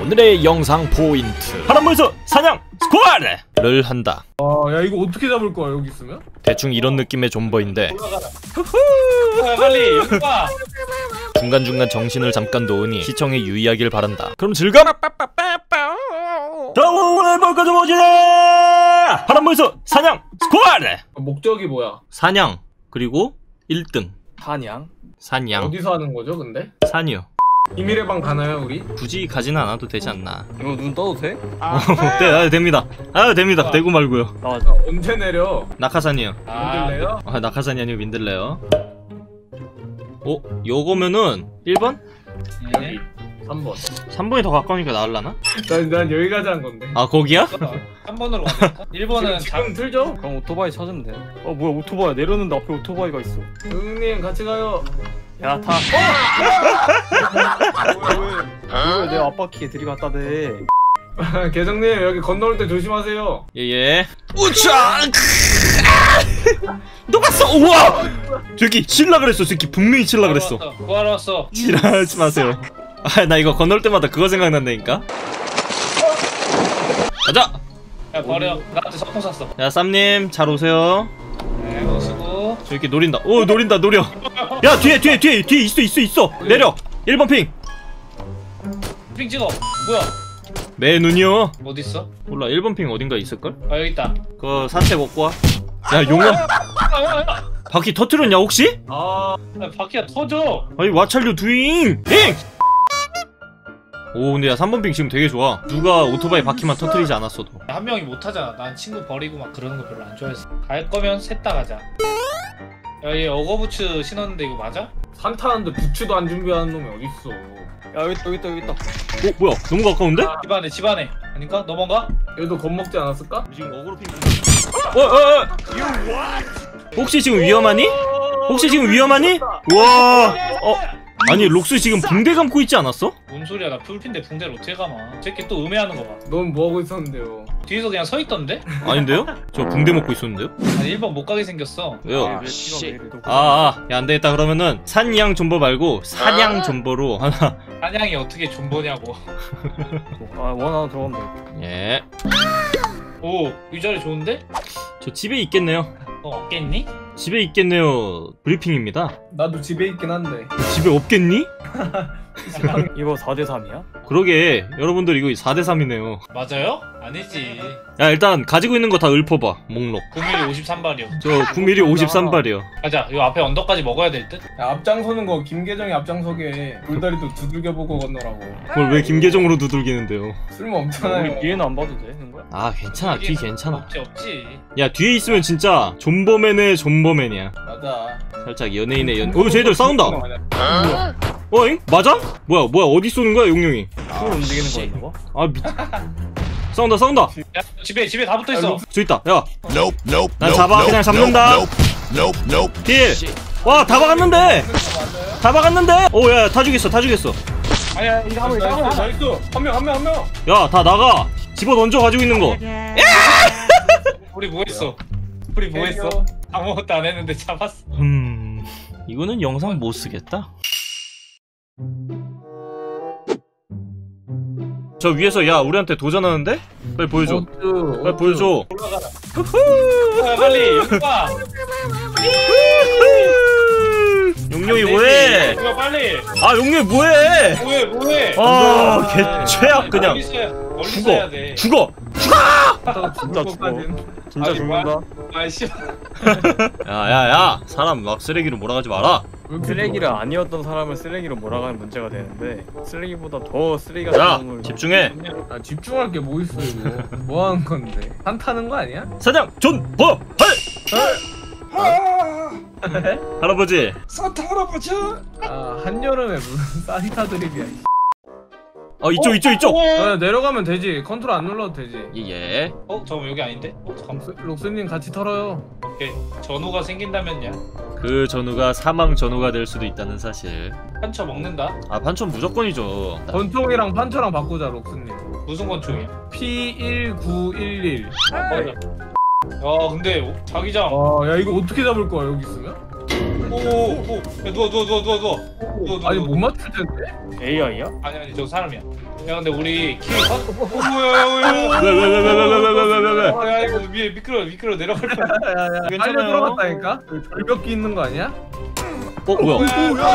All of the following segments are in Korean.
오늘의 영상 포인트, 파란물소 사냥 스쿼드를 한다. 야 이거 어떻게 잡을 거야 여기 있으면? 대충 이런 느낌의 존버인데 빨리 여기 와. 중간중간 정신을 잠깐 놓으니 시청에 유의하길 바란다. 그럼 즐거워. 자, 오늘 볼 것은 뭐지? 파란물소 사냥 스쿼드! 목적이 뭐야? 사냥 그리고 1등 한양? 산양. 어디서 하는 거죠 근데? 산이요. 비밀의 방 가나요 우리? 굳이 가지는 않아도 되지 않나. 이거 눈 떠도 돼? 네, 됩니다. 됩니다. 대구 말고요. 언제 내려? 낙하산이요. 민들레요? 낙하산이 아니고 민들레요. 요거면은 1번? 여기 3번 3번이 더 가까우니까 나을라나? 난 여기까지 한 건데. 아, 거기야? 3번으로 가니까? 1번은 지금 틀죠? 그럼 오토바이 찾으면 돼. 뭐야 오토바이 내렸는데 앞에 오토바이가 있어. 형님 같이 가요. 야 타. 왜 내 앞바퀴에 들이갔다 대. 계정님 여기 건너올 때 조심하세요. 예예. 우차! 녹았어! 우와! 저기 칠라 그랬어. 저기 분명히 칠라 그랬어. 구하러 왔어. 칠하지 마세요. 나 이거 건널 때마다 그거 생각난다니까. 가자! 야 버려. 나한테 석공 샀어. 야, 쌈님 잘 오세요. 네, 너 쓰고. 저 이렇게 노린다. 오, 노린다. 노려. 야, 뒤에 있어. 내려. 1번 핑. 핑 찍어. 뭐야? 내 눈이요. 어딨어? 몰라. 1번 핑 어딘가 있을걸? 아 여기 있다. 그거 사채 먹고 와. 야, 용암. 바퀴 터트렸냐 혹시? 야, 바퀴가 터져. 아니, What are you doing? 핑! 오, 근데 야, 3번 핑 지금 되게 좋아. 누가 오토바이 바퀴만 터트리지 않았어도. 한 명이 못 하잖아. 난 친구 버리고 막 그러는 거 별로 안 좋아해서. 갈 거면 셋 다 가자. 야, 얘 어거부츠 신었는데 이거 맞아? 산타는데 부츠도 안 준비하는 놈이 어딨어. 야 여기 있다. 뭐야? 너무 가까운데? 집 안에 아닌가? 넘어가? 얘도 겁먹지 않았을까? 지금 어그로 핑. 혹시 지금 위험하니? 와. 아니, 록스 지금 붕대 감고 있지 않았어? 뭔 소리야? 나 풀핀데 붕대를 어떻게 감아? 새끼 또 음해하는 거 봐. 넌 뭐하고 있었는데요? 뒤에서 그냥 서 있던데? 아닌데요? 저 붕대 먹고 있었는데요? 아니 1번 못 가게 생겼어. 왜요? 아, 야, 안 되겠다. 그러면은 산양 존버 말고 사냥 존버로 하나. 한양이 어떻게 존버냐고. 원 하나 들어가면 돼. 예. 오, 이 자리 좋은데? 저 집에 있겠네요. 없겠니? 집에 있겠네요. 브리핑입니다. 나도 집에 있긴 한데. 집에 없겠니? 이거 4대3이야? 그러게, 여러분들 이거 4대3이네요. 맞아요? 아니지. 야, 일단 가지고 있는 거 다 읊어봐. 목록. 9mm 53발이요. 저 9mm 53발이요. 가자. 이 앞에 언덕까지 먹어야 될 듯? 야, 앞장서는 거 김계정이 앞장서게. 돌다리도 두들겨보고 건너라고. 그걸 왜 김계정으로 두들기는데요? 쓸모 없잖아요. 뒤에는 안 봐도 되는 거야? 아, 괜찮아. 뒤 괜찮아. 없지. 야, 뒤에 있으면 진짜 존버맨의 존버맨이야. 맞아. 살짝 연예인의 쟤들 싸운다. 어잉? 맞아? 뭐야 어디 쏘는 거야, 용룡이? 손 움직이는 거였나 봐? 싸운다. 야, 집에 다 붙어 있어. 저 있다. 야, 난 그냥 잡는다. 딜. 와, 다 박았는데. 오, 야, 다 죽였어. 아니야, 이거 한 명. 나이스. 한 명. 야, 다 나가. 집어 던져 가지고 있는 거. 우리 뭐 했어? 아무것도 안 했는데 잡았어. 이거는 영상 못 쓰겠다. 저 위에서 야, 우리한테 도전하는데? 빨리 보여줘. 빨리 보여줘. 올라가라. 야, 빨리 여기 와. 용룡이 뭐해? 야, 빨리. 용룡이 뭐해? 뭐해? 개 최악 그냥. 멀리 써야 돼. 죽어. 진짜 죽는다. 아이씨. 야, 사람 막 쓰레기로 몰아가지 마라. 쓰레기를 아니었던 사람을 쓰레기로 몰아가는 문제가 되는데 쓰레기보다 더 쓰레기가 야, 되는 걸 집중해. 집중할 게 뭐 있어 이거. 뭐 하는 건데? 산 타는 거 아니야? 사냥 존버 할아버지. 산타 할아버지. 한여름에 무슨 산타 드립이야. 이쪽. 내려가면 되지. 컨트롤 안 눌러도 되지. 예. 잠깐만 여기 아닌데? 잠깐만. 록스님 같이 털어요. 오케이. 전우가 생긴다면야. 그 전우가 사망 전우가 될 수도 있다는 사실. 판처 먹는다? 판촌 무조건이죠. 권총이랑 판처랑 바꾸자 록스님. 무슨 권총이야? P1911. 야 근데 자기장. 야 이거 어떻게 잡을 거야 여기 있으면? 오오오. 야 누워. 아니 못 맞출 텐데? AI야? 아니 저 사람이야. 야 근데 우리 키위 뭐야. 왜? 야 이거 위에 미끄러 내려갈 뻔. 빨리 괜찮아요. 들어갔다니까? 절벽기 있는 거 아니야? 뭐야?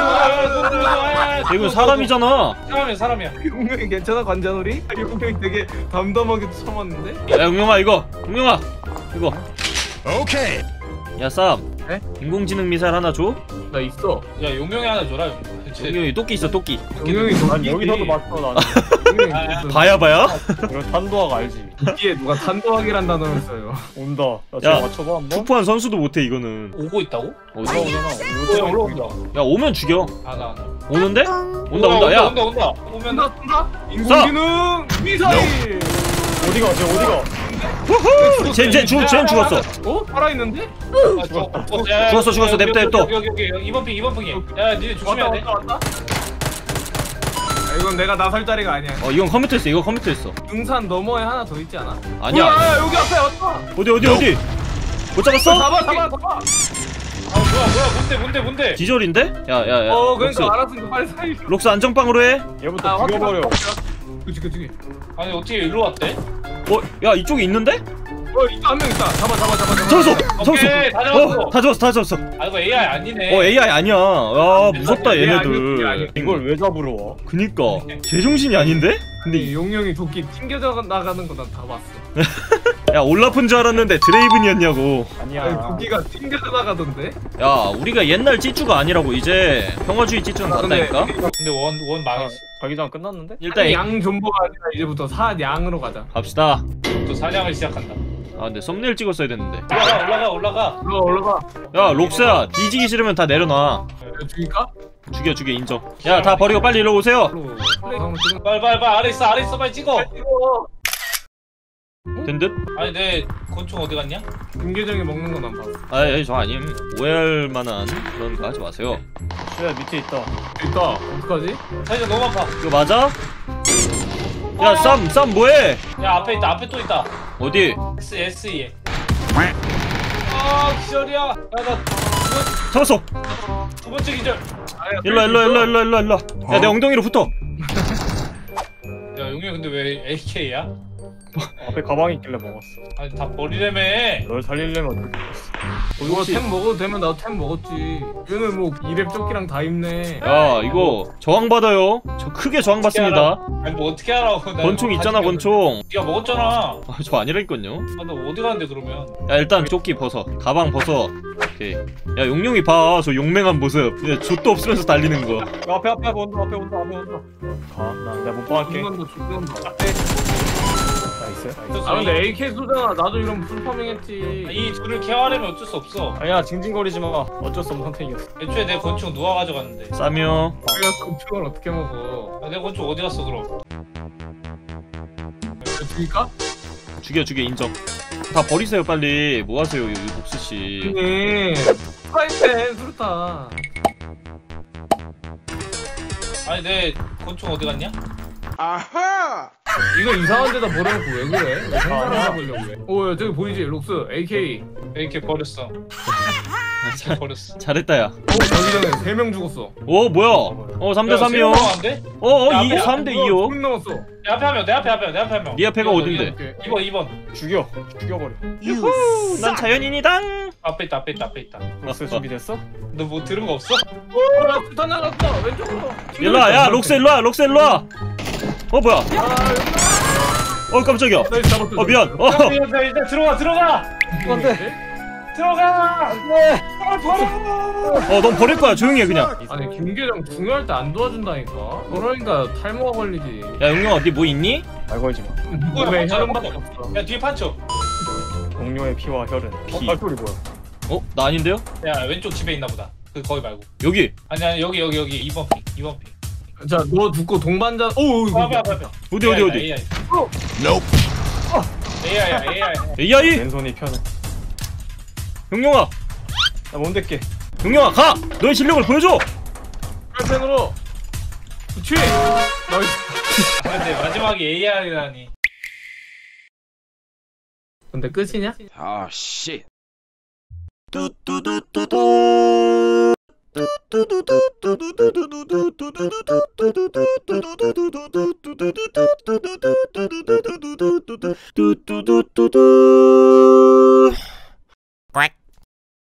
이거 사람이잖아. 사람이야. 용명이 괜찮아 관자놀이? 용명이 되게 담담하게 참았는데? 야 용명아 이거. 용명아 이거. 오케이. 야 쌈. 네? 인공지능 미사일 하나 줘. 나 있어. 야 용명이 하나 줘라. 용명이 토끼 있어 토끼. 용명이 난 여기서도 맞춰 나는. 용명이 바야바야? 이거 탄도학 알지? 뒤에 누가 탄도학이란 단어를 써요. 온다. 나 야. 지금 맞춰봐 한번. 투포한 선수도 못해 이거는. 오고 있다고? 어디? 올라온다. 야 오면 죽여. 안 오는데? 온다. 야. 온다. 오면 쏜다 쏜다. 인공지능 미사일. 어디가? 쟤 어디가? 후후. 쟤 죽었어. 어? 살아있는데? 죽었어. 냅둬. 여기 2번 핑이야. 야 니네 조심해야 돼. 왔다. 이건 내가 나설 자리가 아니야. 이건 컴퓨터였어. 이거 컴퓨터였어. 등산 너머에 하나 더 있지 않아? 아니야. 뭐야, 여기 앞에 왔다. 어디? 못 잡았어? 잡아. 뭔데? 기절인데? 야. 그러니까 록스. 알았으니까 빨리 살려. 록스 안정빵으로 해. 얘부터 죽여버려. 그치. 아니 어떻게 일로 왔대? 야 이쪽에 있는데? 이거 한 명 있다. 잡아. 잡았어. 오케이, 다 잡았어. 다 잡았어. 아 이거 AI 아니네. AI 아니야. 야 무섭다 AI 얘네들. 아니야. 이걸 왜 잡으러 와? 그니까 제정신이 아닌데? 근데 용룡이 도끼 튕겨져 나가는 거 난 다 봤어. 야 올라프인 줄 알았는데 드레이븐이었냐고. 아니야. 아니, 도끼가 튕겨져 나가던데? 야 우리가 옛날 찌쭈가 아니라고 이제 평화주의 찌쭈는 갔다니까. 근데 원 망했어. 자기장 끝났는데? 일단 양 존버가 아니라 이제부터 사냥으로 가자. 갑시다. 또 사냥을 시작한다. 아 근데 썸네일 찍었어야 됐는데. 올라가. 올라가. 야 록스야 뒤지기 싫으면 다 내려놔. 죽일까? 죽여 인정. 야 다 버리고 빨리 일로 오세요. 빨리 아래 있어 빨리 찍어. 된 듯? 아니 내 곤충 어디 갔냐? 김계정이 먹는 건 난 봤어. 아이 저 아님. 오해할 만한 그런 거 하지 마세요. 쟤 밑에 있다. 있다. 어떡하지? 사실 너무 아파. 이거 맞아? 야 쌈 뭐해? 야 앞에 또 있다. 어디? SE에. 아 기절이야. 야나 잡았어. 두 번째 기절. 일로. 야 내 엉덩이로 붙어. 야 용이 근데 왜 AK야? 앞에 가방이 있길래 먹었어. 아니 다 버리려며. 널 살리려면 이거 템 먹어도 되면 나도 템 먹었지. 얘는 뭐 이랩 조끼랑 다 입네. 야 이거 저항받아요. 저 크게 저항받습니다. 아니 뭐 어떻게 하라고? 권총 있잖아 권총. 네가 먹었잖아. 아, 저 아니라니까요. 너 어디 가는데 그러면? 야 일단 조끼 벗어. 가방 벗어. 오케이. 야 용룡이 봐. 저 용맹한 모습. 족도 없으면서 달리는 거. 야, 앞에 온다. 가. 내가 못 봐할게. 죽는다. 나이스. 아 근데 AK 쏘잖아. 나도 이런 풀파밍 했지. 이 둘을 케어하려면 어쩔 수 없어. 아니야, 징징거리지 마. 어쩔 수 없는 선택이었어. 애초에 내 권총 누가 가져갔는데? 쌈이요. 내가 곤충을 어떻게 먹어? 내 권총 어디 갔어 그럼? 죽일까? 죽여 인정. 다 버리세요 빨리. 뭐 하세요 이 복수 씨. 네. 프라이팬 수류탄. 아니 내 권총 어디 갔냐? 이거 이상한 데다 버려놓고 왜 그래? 왜 생산을 해보려고 해? 오, 야, 저기 보이지? 록스, AK. 이렇게 버렸어. 잘 버렸어. 잘했다 야. 자기 전에 3명 죽었어. 오 뭐야? 3대 3이요. 안 돼? 3대 2요. 손 넘었어. 내 앞에 한 명, 내 앞에 한 명. 네 앞에가 어딘데? 2번. 죽여버려. 난 자연인이당. 앞에 있다. 록스 준비됐어? 너 뭐 들은 거 없어? 오, 야, 불탄 나갔어. 왼쪽으로. 일로와 야 록스 일로와. 뭐야? 깜짝이야. 미안. 일단 들어가. 들어가. 넌 버릴 거야. 조용히 해 그냥. 아니, 김계정 중요할 때 안 도와준다니까. 그러니까 탈모가 걸리지. 야 용룡아 니 뭐 있니? 말 걸지 마. 몸에 혈흔 혈흔밖에 없어. 야 뒤에 판초. 동료의 피와 혈은. 피. 발소리 뭐야? 나 아닌데요? 야 왼쪽 집에 있나 보다. 거기 말고. 여기. 아니 여기 2번 핑. 자, 너 죽고 동반자. 오, 이거. 앞에. 어디 AI. AI. 왼손이 편해. 용룡아 나 몸댈게. 용룡아 가! 너의 실력을 보여줘! 프라이팬으로. 그치? 나이스. 근데 마지막에 AI라니. 근데 끝이냐? Oh shit. 뚜뚜뚜뚜뚜